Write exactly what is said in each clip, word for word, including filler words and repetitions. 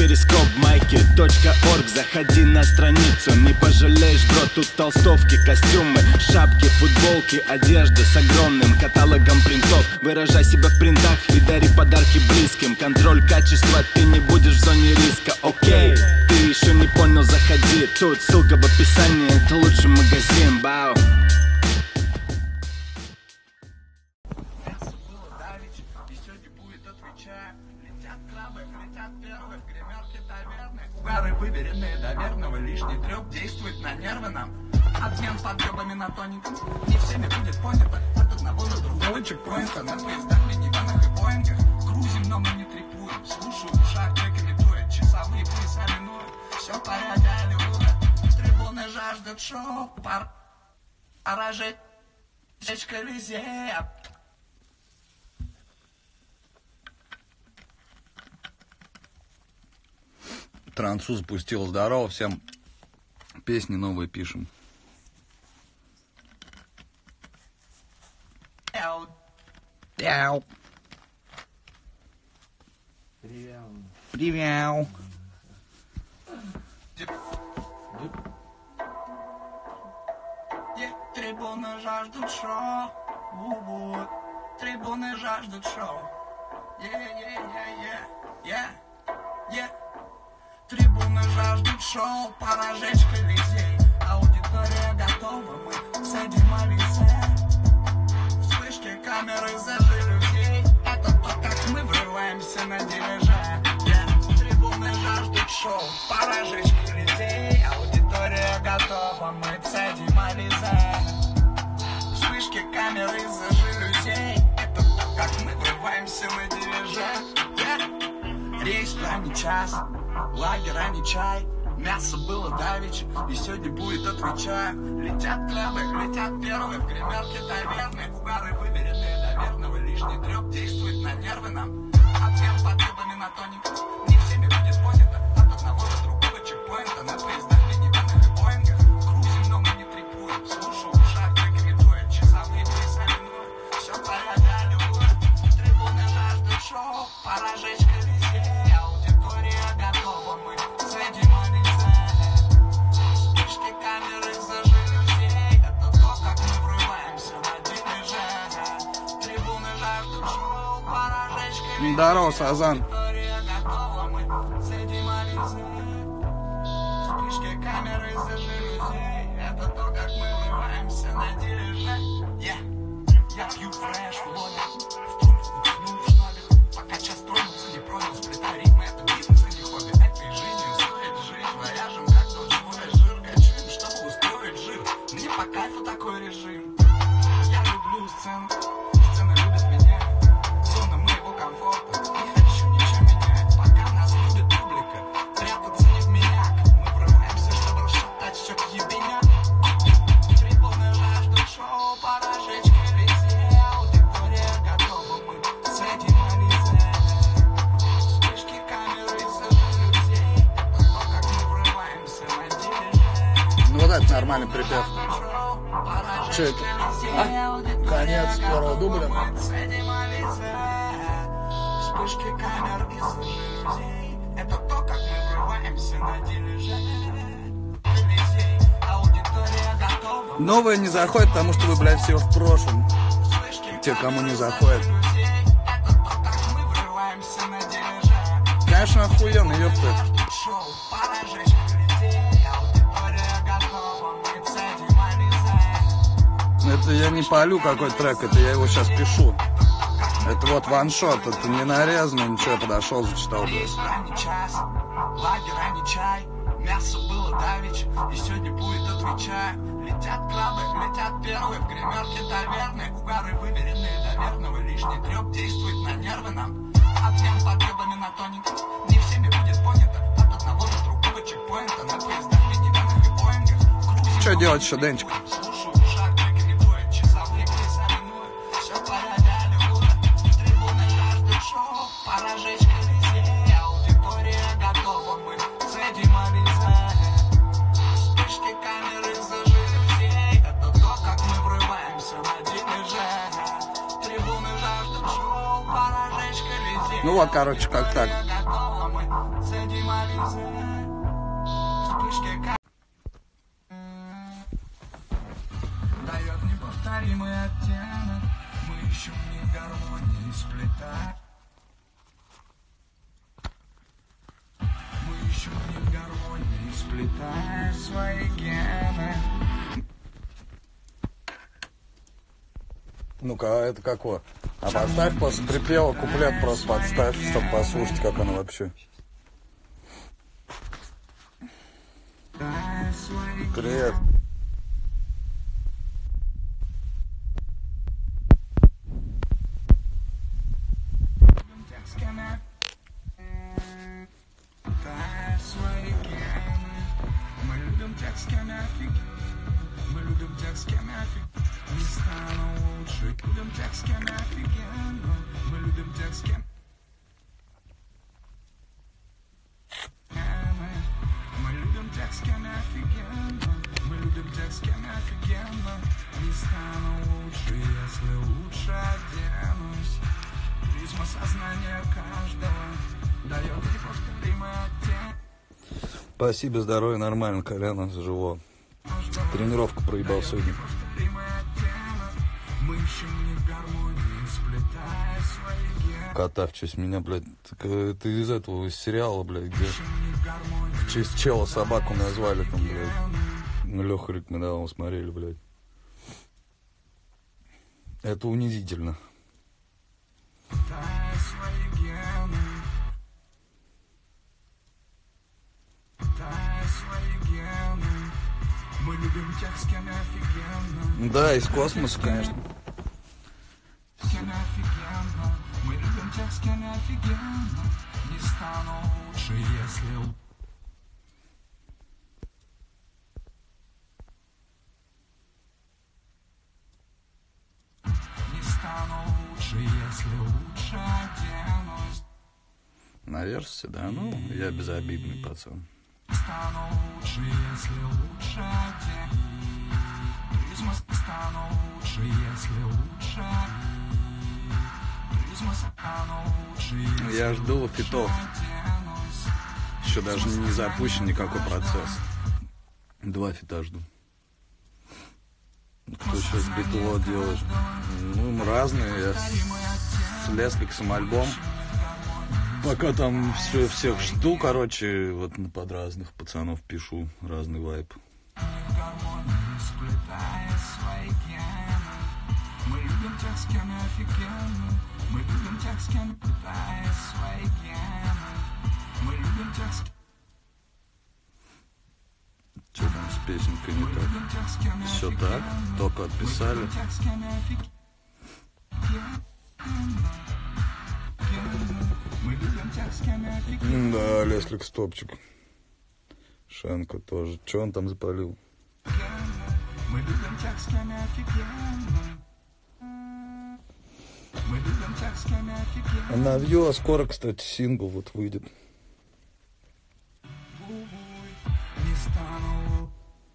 перископ майки точка орг. Заходи на страницу, не пожалеешь, бро. Тут толстовки, костюмы, шапки, футболки, одежда с огромным каталогом принтов. Выражай себя в принтах и дари подарки близким. Контроль качества, ты не будешь в зоне риска. Окей, ты еще не понял, заходи. Тут ссылка в описании, это лучший магазин. Бау. Выверенные до верного, лишний трёп действует на нервы нам. Обмен подъёбами на тоненьком не всеми будет понято. От одного до другого чекпоинта. На поездах, миниванах и боингах крузим, но мы не трипуем. Слушаю в ушах, треками дует, часовые пояса минуют. Все в порядке, Голливуда. Трибуны жаждут шоу, пар... Оражить, жечь Колизея. Трансу запустил. Здорово всем. Песни новые пишем. Яу. Яу. Привет. Трибуны жаждут шоу. У-у. Трибуны жаждут шоу. Е-е-е-е-е. Трибуны жаждут шоу, пора жечь Колизей. Аудитория готова, мы садим Алисе. Вспышки камеры зажили людей. Это то, как мы врываемся на дележе. Yeah. Трибуны жаждут шоу, пора жечь Колизей. Аудитория готова, мы садим Алисе. Вспышки камеры зажили людей. Это то, как мы врываемся на дележе. Yeah. Рейс ранний час. Лагерь, а не чай. Мясо было давеча, и сегодня будет, отвечаю. Летят клабы, летят первые в гримерке таверны. Угары выверенные до верного, лишний трёп действует на нервы нам. Обмен подъёбами на тоненьком не всеми будет понято. От одного до другого чекпоинта. На поездах, миниванах и боингах крузим, но мы не трипуем. Слушаю в ушах, треками дует, часовые пояса минуют. Все в порядке, Голливуда. Трибуны жаждут шоу, пора жечь Колизей. Аудитория готова, мы садим Алисе. Вспышки камеры зажили людей. Это то, как мы врываемся на дележе. Трибуны жаждут шоу, пора жечь Колизей. Здорово, Сазан. Аудитория готова, мы садим Алисе. Вспышки камеры зажили людей. Это то, как мы врываемся на дележе. Yeah. Я пью фреш в лобби, в трубку пью в шнобе. Пока час тронутся, не продал, сплета ритмы. Это бизнес, а не хобби. Этой жизнью стоит жить. Вояжем, как тот живой жир. Качуем, чтобы устроить жир. Мне по кайфу такой режим. Я люблю сцену. Сцена любит меня. Зона моего комфорта. Не хочу ничего менять. Пока нас любит публика. Прятаться не в меня. Мы врываемся, чтобы расшатать все к ебеня. Трибуны жаждут шоу, пора жечь Колизей. Аудитория готова, мы садим Алисе. Вспышки камеры зажили людей. Это то, как мы врываемся на дележе. Ну вот это нормальный припев. Че это? А? Конец первого дубля. Мы садим Алисе. Вспышки камер и зажили людей. Это то, как мы врываемся на дележе. Колизей. Аудитория готова. Новое не заходит, потому что вы, блядь, все в прошлом. Те, кому не заходит. Это то, как мы врываемся на дележе. Конечно, охуенно, ёпта. Шоу, пора жечь Колизей. Аудитория готова, мы садим Алисе. Это я не палю какой трек, это я его сейчас пишу. Это вот ваншот, это не нарезано, ничего, я подошел, зачитал. Есть ранний час, лагерь, а не чай. Мясо было давеча, и сегодня будет, отвечаю. Летят крабы, летят первые в гримерке таверны. Угары выверенные до верного, лишний трёп действует на нервы нам. Обмен подъёбами на тоненьком не всеми будет понято. От одного до другого чекпоинта. На поездах, миниванах и боингах. Что делать еще, Денчик? Слушаю в ушах, треками дует, часовые пояса минуют. Все в порядке, Голливуда. Трибуны жаждут шоу, пора жечь Колизей. Аудитория готова, мы садим Алисе. Вспышки камеры зажили людей. Это то, как мы врываемся на дележе. Трибуны жаждут шоу, пора жечь Колизей. Ну вот, короче, как так. Готова, мы садим Алисе. Ализе. Вспышки дает неповторимый оттенок. Мы ищем не гармонии, сплетая. Мы ищем не гармонии, сплетая свои гены. Ну-ка, а это какое? А поставь после припева куплет, просто подставь, чтобы послушать, как оно вообще. Привет. Мы любим тех, с кем я офигел. Мы любим тех, с кем я офигел. Не стану лучше. Любим тех, с кем я офигенно. Мы любим тех, с кем. Мы любим тех, с кем я офигенно. Мы любим тех, с кем я офигенно. Не стану лучше, если лучше оденусь. Призма сознания каждого дает неповторимый оттенок. Спасибо, здоровья, нормально, колено зажило. Тренировку проебал сегодня. Кота в честь меня, блядь. Ты из этого из сериала, блядь, где в честь чела собаку назвали там, блядь. Леха рекомендовал, смотрели, блядь. Это унизительно. Мы любим тех, с кем я офигенно. Да, из космоса, конечно. С кем я офигенно. Мы любим тех, с кем я офигенно. Не стану лучше, если... Не стану лучше, если лучше оденусь. Наверное, да, ну, я безобидный пацан. Стану лучше, если лучше оденусь. Призма стану лучше, если лучше. Призма стану лучше, если Я жду фитов. оденусь. Еще даже не запущен никакой процесс. Два фита жду. Кто сейчас битло делает? Ну, разные. Я с, с Лесликсом альбом. Пока там все, всех жду, короче, вот под разных пацанов пишу, разный вайб. Мы любим тех, с кем я офигенно. Мы любим тех, с кем пытаясь свои гены. Мы любим тех, с кем... Что там с песенкой не так? Все так, только отписали. Да, Леслик стопчик. Шенко тоже. Че он там запалил? Мы любим тех, с кем я офигенно. Мы любим тех, с кем я офигенно. А на Вью, а скоро, кстати, сингл вот выйдет. Не стану.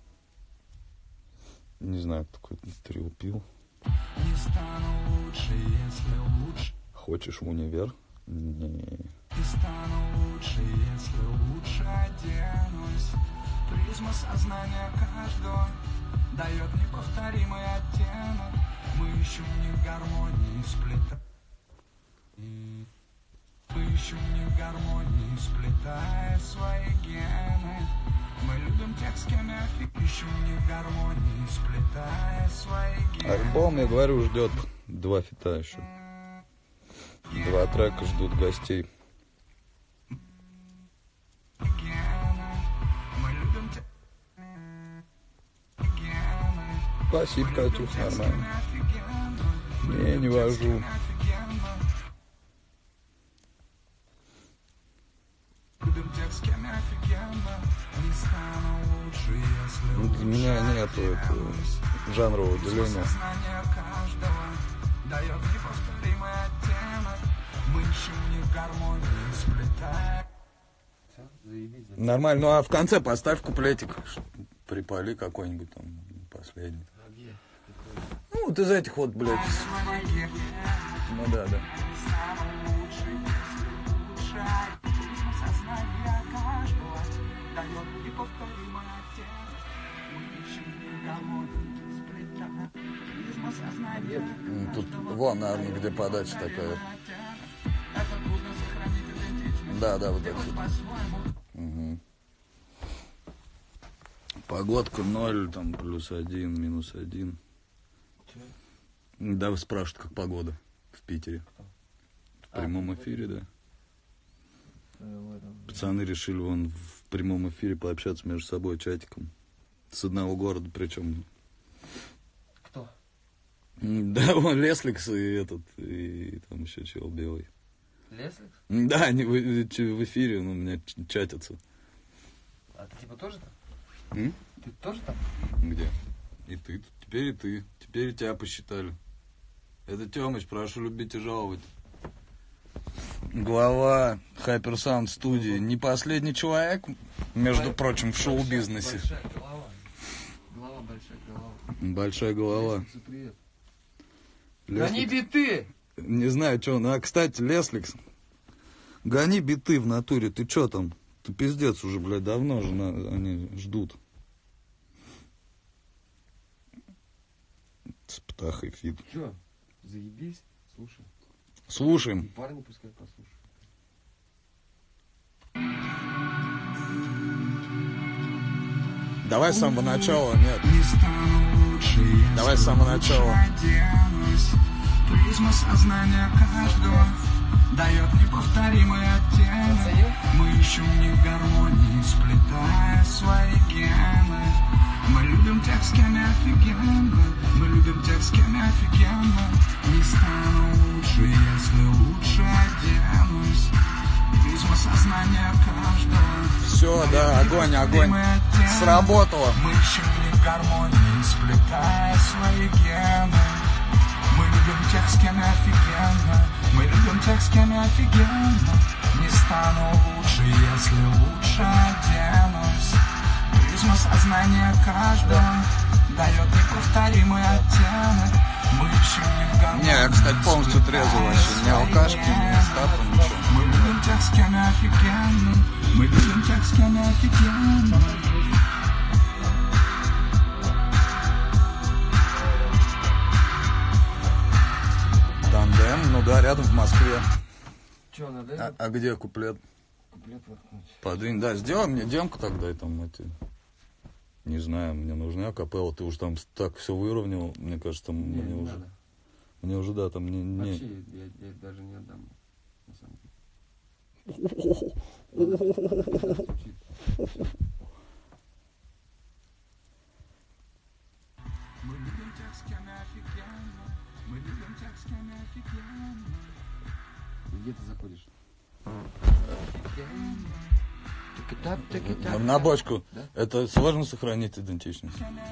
Не знаю, такой трил пил. Не стану лучше, если лучше. Хочешь в универ? Не. Не стану лучше, если лучше оденусь. Призма сознания каждого дает неповторимый оттенок. Мы ищем не в гармонии сплета. Мы ищем не в гармонии, сплетая свои гены. Мы любим тех, с кем я офиг. Ищем не в гармонии, сплетая свои гены. Альбом, я говорю, ждет два фита еще. Два трека ждут гостей. Спасибо, Катюх, нормально. Не, не вожу. Ну, для меня нету этого жанрового деления. Нормально, ну а в конце поставь куплетик, припали какой-нибудь там последний. Ну, вот из этих вот, блядь. Ну да, да. Еду. Тут, вон, наверное, где подача такая. Да, да, вот отсюда. Угу. Погодка ноль, там плюс один, минус один. Че? Да, спрашивают, как погода в Питере. В прямом эфире, да. Пацаны решили вон в прямом эфире пообщаться между собой чатиком. С одного города, причем. Кто? Да, вон Лесликс и этот, и там еще чел белый. Лесликс? Да, они в, в эфире, ну, у меня чатятся. А ты типа тоже там? М? Ты тоже там? Где? И ты. Теперь и ты. Теперь и тебя посчитали. Это Тёмыч, прошу любить и жаловать. Глава Hypersound студии. Не последний человек, между Б... прочим, в шоу-бизнесе. Большая голова. Голова, большая голова. Большая голова. Лесликсу привет. Лесликс. Гони биты! Не знаю, что он. А, кстати, Лесликс, гони биты в натуре. Ты что там? Ты пиздец уже, блядь, давно же на... они ждут. С птахой фит. Чё? Заебись? Слушай. Слушаем. И парни пускай послушают. Давай с самого начала, нет. Давай с самого начала. Призма сознания каждого дает неповторимый оттенок. Мы ищем не в гармонии, сплетая свои гены. Мы любим тех, с кем офигенно. Мы любим тех, с кем офигенно. Не стану лучше, если лучше оденусь. Призма сознания каждого. Все, да, огонь, огонь. Сработало. Мы ищем не в гармонии, сплетая свои гены. Мы любим тех, с кем офигенно. Мы любим тех, с кем офигенно. Не стану лучше, если лучше оденусь. Призма сознания каждого дает неповторимый оттенок. Мы ищем не в гармонии. Не, я, кстати, полностью трезвый вообще. Ни алкашки, ни стафа, ничего. Мы любим тех, с кем офигенно. Мы любим тех, с кем офигенно. Тандем, ну да, рядом в Москве. Че, надо? А, а где куплет? Куплет воткнуть. Подвинь, да, сделай мне демку тогда, и там эти... Не знаю, мне нужна акапелла, ты уж там так все выровнял, мне кажется, Не, мне не уже... надо. Мне уже, да, там не... не... Вообще, я, я даже не отдам, на самом деле. Мы любим тех, с кем офигенно. Мы любим тех, с кем офигенно. Где ты заходишь? Так-и-так, так-и-так. На бочку. Да? Это сложно сохранить идентичность?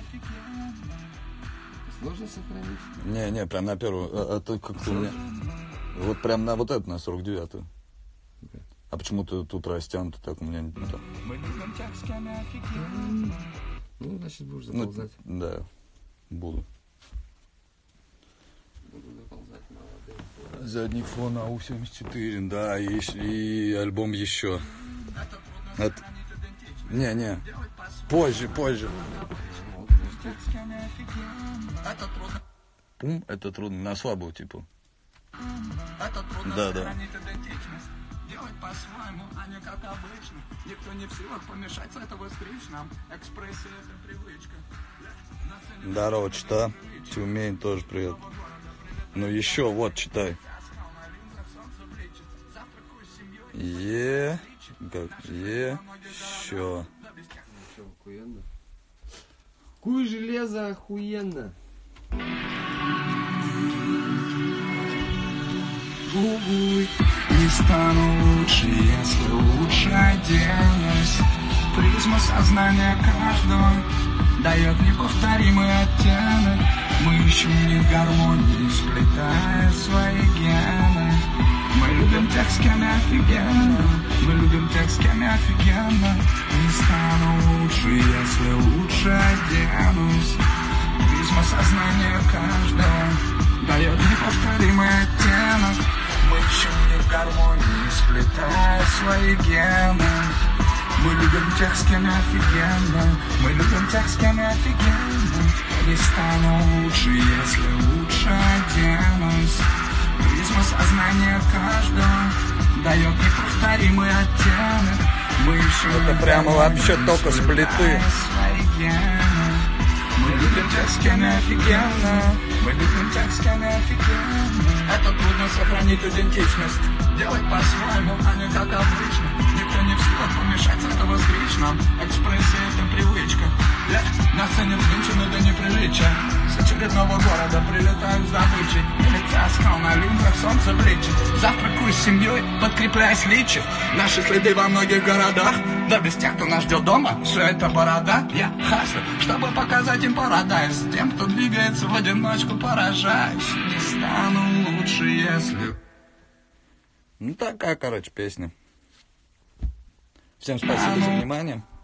Сложно сохранить? Не, не, прям на первую. А, а ты как-то у меня... Вот прям на вот это, на сорок девятую. А почему ты тут растянуто так у меня не так? Мы любим тех, с кем офигенно. Ну, значит, будешь Ну, заползать. да, буду. Буду заползать, молодые. Задний фон АУ семьдесят четыре, да, и, и альбом еще. Это... Не, не, позже, позже. Это трудно. Пум, это трудно, на слабую типа. Это трудно Да, да. сохранить идентичность. Делать по-своему, а не как обычно. Никто не в силах помешать с этого стричь нам. Экспрессия — это привычка. Здорово, чита. Тюмень тоже привет. Ну еще, вот, читай. Е, как, е, еще. Что, охуенно? Куй железо охуенно. Увы, не стану лучше, если лучше оденусь. Призма сознания каждого дает неповторимый оттенок. Мы ищем не в гармонии, сплетая свои гены. Мы любим тех, с кем офигенно. Мы любим тех, с кем офигенно. Не стану лучше, если лучше оденусь. Призма сознания каждого дает неповторимый оттенок. Мы ищем не в гармонии, сплетая свои гены. Мы любим тех, с кем офигенно. Мы любим тех, с кем офигенно. Не стану лучше, если лучше оденусь. Призма сознания каждого дает неповторимый оттенок. Мы еще Это прямо вообще только с плиты. Мы любим тех, с кем офигенно. Мы любим тех, с кем офигенно. Это трудно сохранить идентичность, делать по-своему, а не как обычно. Никто не в силах помешать этого стричь нам. Экспрессия — это привычка. Я на сцене взвинчены до неприличия. С очередного города прилетаю с добычей. Лица скал на линзах, солнце бличит. Завтракаю с семьей, подкрепляясь личи. Наши следы во многих городах. Да без тех, кто нас ждет дома, все это борода. Я хаслю, чтобы показать им парадайз. Тем, кто двигается в одиночку, поражаюсь. Не стану лучше, если... Ну такая, короче, песня. Всем спасибо за внимание.